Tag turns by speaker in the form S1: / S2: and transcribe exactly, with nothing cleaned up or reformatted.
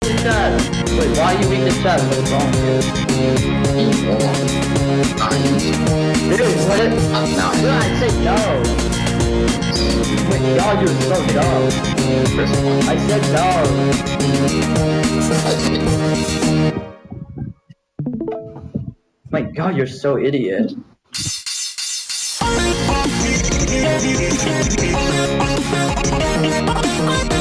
S1: chat. Wait, why are you reading the chat? What's wrong?
S2: Evil.
S1: Dude, what?
S2: I'm not.
S1: Dude, I said no. Wait, y'all, you're so dumb. I said no. My God, you're so idiot.
S3: Thank you.